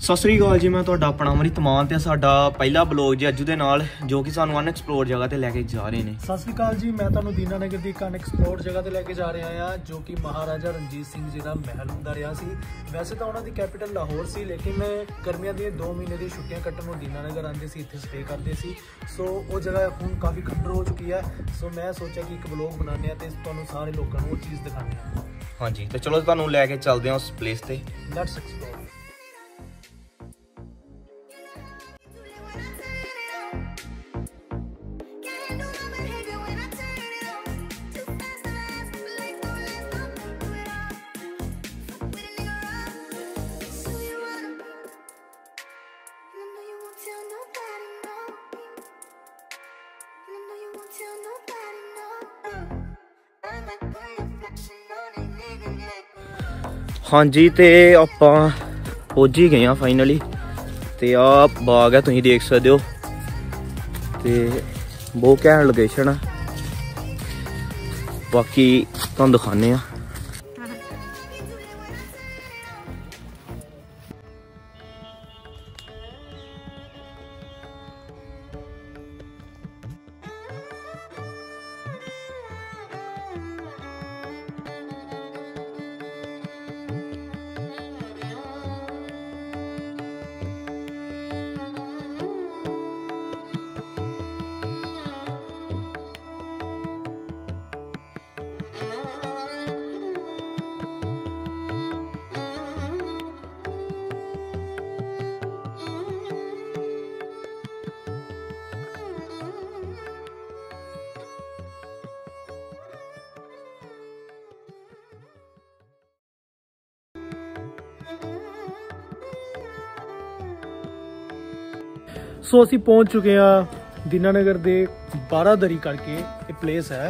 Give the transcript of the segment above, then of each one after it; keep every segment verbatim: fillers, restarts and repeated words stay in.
सत श्री अकाल जी, मैं तुहाडा अपना अमृत मान ते साडा पहला ब्लॉग जी अज्जू दे नाल जो कि सानू अनएक्सप्लोर्ड जगह ते लेके जा रहे हैं। सत श्री अकाल जी, मैं तुहानू दीनानगर दी अनएक्सप्लोर्ड जगह ते लेके जा रहा हाँ, जो कि महाराजा रणजीत सिंह जी का महल हुंदा रहा सी। वैसे तो उन्होंने कैपिटल लाहौर सी, लेकिन गर्मियों दी दो महीने की छुट्टियां कट्टण नूं दीनानगर आते सी, इत्थे स्टे करते सी। सो वो जगह हुण काफ़ी खंडर हो चुकी है। सो मैं सोचा कि एक ब्लॉग बनाने ते तुहानू सारे लोगों को वो चीज़ दिखाने। हाँ जी, तो चलो तुहानू लैके चलते हैं उस प्लेस ते। Let's explore. हाँ जी, तो आपां पहुंच ही गए फाइनली। तो आ बाग है, तुम देख सकते हो। तो बहुत घैंट लोकेशन है, बाकी तुहानू दिखाने। सो असी पहुंच चुके हैं दीनानगर दे बारादरी करके ये प्लेस है।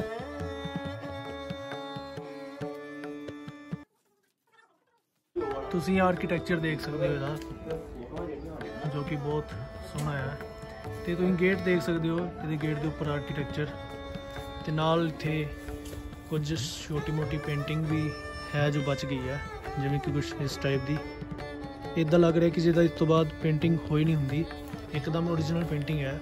तुसी आर्किटेक्चर देख सकते हो इहदा, जो कि बहुत सोहना है। तो तुम गेट देख सकते हो, ये गेट के उपर आर्किटेक्चर ते नाल इत्थे कुछ छोटी मोटी पेंटिंग भी है जो बच गई है, जिवें कि कुछ इस टाइप की। इदा लग रहा है कि जिदा इस तो बाद पेंटिंग हो ही नहीं होंगी, एकदम ओरिजिनल पेंटिंग है।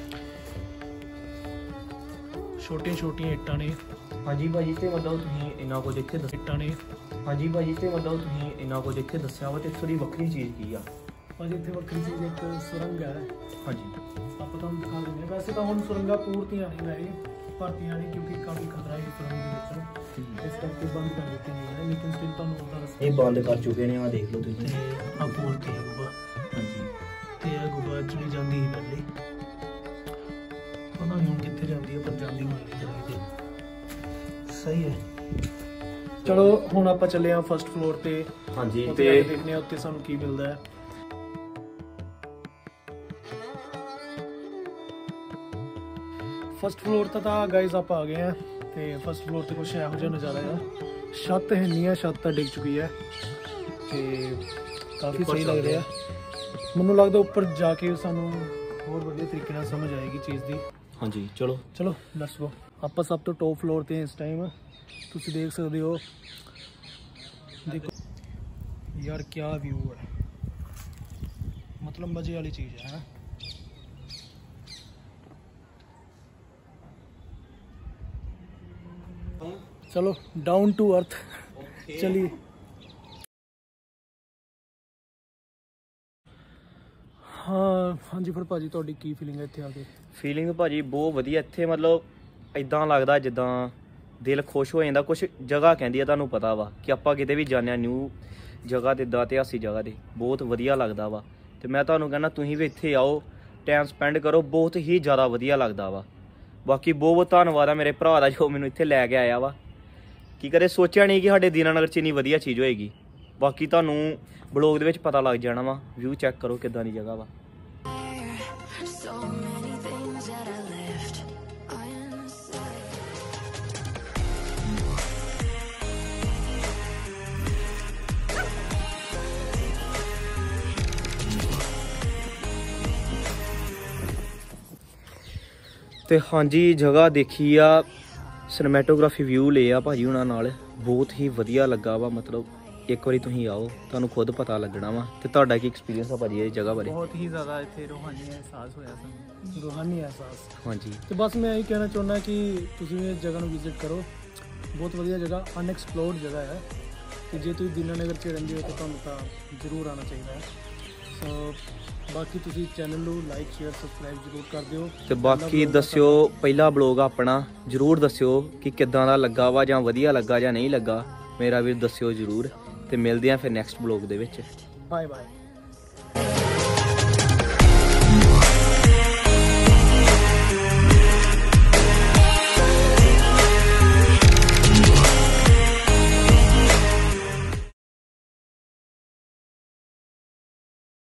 छोटिया छोटिया इट्टां ने। हाँ जी भाजी, तो मतलब तुसीं इन्ना कुछ इत्थे दस इट्टां ने। हाँ जी भाजी, तो मतलब तुसीं इन्ना कुछ इत्थे दस्सिया वा, ते थोड़ी वक्री चीज़ की आ भाजी? इत्थे वक्री चीज़ एक सुरंग है। हाँ जी, आप तुहानू दिखा देंगे। वैसे तो हुण सुरंगां पूरतियां नहीं रही, भरतियां नहीं, क्योंकि काफ़ी खतरा है सुरंग दे विच, इस करके बंद कर दित्ती गई है। लेकिन स्टिल तुहानू उहदा रस्ता ये बंद कर चुके हैं। आ देख लो तुसीं, आ पूरती है गुफा। हाँ जी, ते आ गुफा चली जाती ही पहले, पता नहीं हुण कित्थे जाती है, पर जाती होनी चाहिए। सही है। चलो हुण आपां चले आ फर्स्ट फ्लोर ते। हाँ जी, ते देखने उत्ते सानू की मिलदा है। फर्स्ट फ्लोर तक तो गाइज आप आ गए हैं। तो फर्स्ट फ्लोर तो कुछ यहो जिहा नज़ारा है। छत है नहीं है, छत तो डिग चुकी है। तो काफ़ी सही लग रहा है। मैनू लगता उपर जाके सानू होर वधिया तरीके नाल समझ आएगी चीज़ की। हाँ जी, चलो चलो लेट्स गो। आप सब तो टॉप फ्लोर ते इस टाइम तुसी देख सकते हो। देखो यार क्या व्यू है, मतलब मजे वाली चीज़ है। चलो डाउन टू अर्थ चलिए। हाँ हाँ जी, फिर भाजी तुहाडी की फीलिंग है इत्थे आके? फीलिंग भाजी बहुत वधिया इत्थे, मतलब इदां लगदा जिद्दां दिल खुश हो जांदा। कुछ जगह कहंदी है, तुहानू पता वा कि आपां किते भी जाने न्यू जगह ते इतिहासिक जगह ते बहुत वधिया लगदा वा। ते मैं तुहानू कहना तुसीं भी इत्थे आओ, टाइम स्पेंड करो, बहुत ही ज़्यादा वधिया लगदा वा। बाकी बहुत बहुत धन्नवाद है मेरे भरा दा जो मैनू इत्थे लैके आया वा। कि कदे सोचा नहीं कि साडे दीनानगर च इन्नी वधिया चीज़ होएगी। बाकी तुहानू ब्लॉग दे विच पता लग जाना वा। व्यू चैक करो किदां दी जगह वा। तो हाँ जी जगह देखी आ, सिनेमैटोग्राफी व्यू ले आ भाजी हुणां नाल, बहुत ही वधिया लगा वा। मतलब ਇੱਕ ਵਾਰੀ ਤੁਸੀਂ ਆਓ, ਤੁਹਾਨੂੰ ਖੁਦ ਪਤਾ ਲੱਗਣਾ ਵਾ। ਤੇ ਤੁਹਾਡਾ ਕੀ ਐਕਸਪੀਰੀਅੰਸ ਆ ਭਾਜੀ ਇਸ ਜਗ੍ਹਾ ਬਾਰੇ? ਬਹੁਤ ਹੀ ਜ਼ਿਆਦਾ ਇੱਥੇ ਰੂਹਾਨੀ ਅਹਿਸਾਸ ਹੋਇਆ ਸਾਨੂੰ, ਰੂਹਾਨੀ ਅਹਿਸਾਸ। ਹਾਂਜੀ, ਤੇ ਬਸ ਮੈਂ ਇਹੀ ਕਹਿਣਾ ਚਾਹੁੰਦਾ ਕਿ ਤੁਸੀਂ ਵੀ ਇਸ ਜਗ੍ਹਾ ਨੂੰ ਵਿਜ਼ਿਟ ਕਰੋ, ਬਹੁਤ ਵਧੀਆ ਜਗ੍ਹਾ, ਅਨਐਕਸਪਲੋਰਡ ਜਗ੍ਹਾ ਹੈ। ਤੇ ਜੇ ਤੁਸੀਂ ਦੀਨਾਨਗਰ 'ਚ ਰਹਿੰਦੇ ਹੋ ਤਾਂ ਤੁਹਾਨੂੰ ਤਾਂ ਜ਼ਰੂਰ ਆਉਣਾ ਚਾਹੀਦਾ ਹੈ। ਸੋ ਬਾਕੀ ਤੁਸੀਂ ਚੈਨਲ ਨੂੰ ਲਾਈਕ ਸ਼ੇਅਰ ਸਬਸਕ੍ਰਾਈਬ ਜ਼ਰੂਰ ਕਰ ਦਿਓ। ਤੇ ਬਾਕੀ ਦੱਸਿਓ, ਪਹਿਲਾ ਬਲੌਗ ਆਪਣਾ ਜ਼ਰੂਰ ਦੱਸਿਓ ਕਿ ਕਿੱਦਾਂ ਦਾ ਲੱਗਾ ਵਾ, ਜਾਂ ਵਧੀਆ ਲੱਗਾ ਜਾਂ ਨਹੀਂ ਲੱਗਾ, ਮੇਰਾ ਵੀ ਦੱਸਿਓ ਜ਼ਰੂਰ। ਤੇ ਮਿਲਦੇ ਆ ਫਿਰ ਨੈਕਸਟ ਬਲੌਗ ਦੇ ਵਿੱਚ। Bye bye.